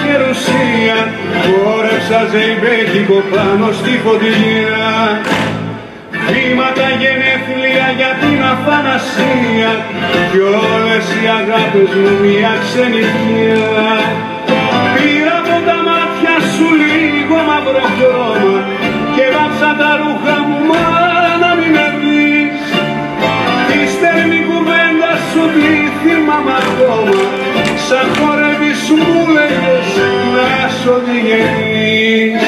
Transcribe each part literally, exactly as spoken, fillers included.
γερουσία, χόρεψα ζεϊμπέκικο πάνω στη φωτιά. Βήματα γενέθλια για την αφανασία κι όλες οι αγάπες μου μια ξενιτιά. Πήρα από τα μάτια σου λίγο μαύρο χρώμα και βάψα τα ρούχα μου μα να μην με δεις. Τη στέρνη κουβέντα σου τη θυμάμαι ακόμα, σαν χορεύεις μου λέγες να σ' οδηγείς.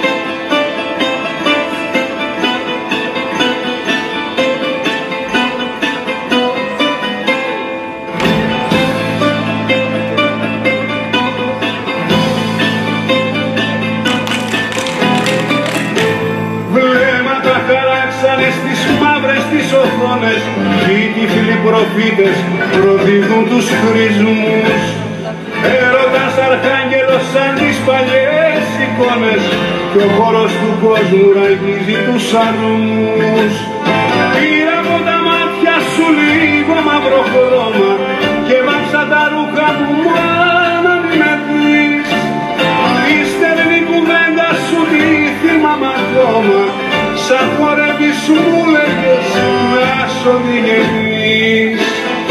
Στις μαύρες τις οθόνες οι τυφλοί προφήτες προδίδουν τους χρησμούς. Έρωτας αρχάγγελος σαν τις παλιές εικόνες και ο χώρος του κόσμου ραγίζει τους αρμούς. Πήρα από τα μάτια σου λίγο μαύρο χρώμα και βάψα τα ρούχα μου να μην με δεις. Η στέρνη κουβέντα σου τη θυμάμαι ακόμα, σαν χορεύεις μου λέγες να σ' οδηγείς.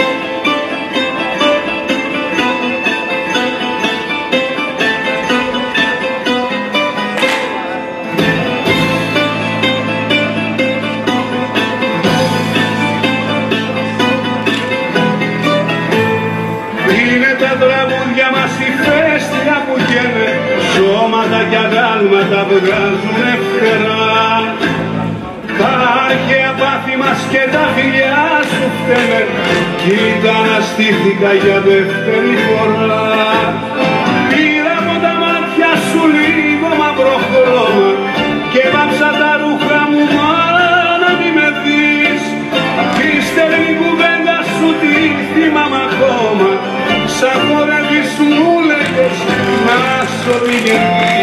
Είναι τα τραγούδια μας η φέστια που καίνε, σώματα κι αγάλματα βγάζουνε φτερά. Τα αρχαία πάθη μας και τα φιλιά σου φταίνε κι ήταν αστήθηκα για δεύτερη φορά. Πήρα από τα μάτια σου λίγο μαύρο χρώμα και βάψα τα ρούχα μου μα να μην με δεις. Τη στέρνη κουβέντα σου τη θυμάμαι ακόμα, σαν χορεύεις μου λέγες να σ' οδηγείς.